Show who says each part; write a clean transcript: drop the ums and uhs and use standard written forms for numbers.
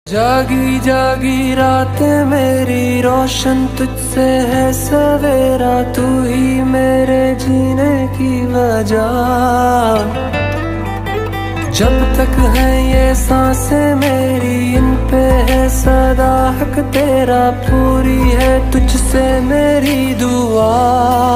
Speaker 1: जागी जागी रात मेरी रोशन तुझसे है सवेरा, तू ही मेरे जीने की वजह। जब तक है ये सांसें मेरी, इन पे है सदा हक तेरा, पूरी है तुझसे मेरी दुआ।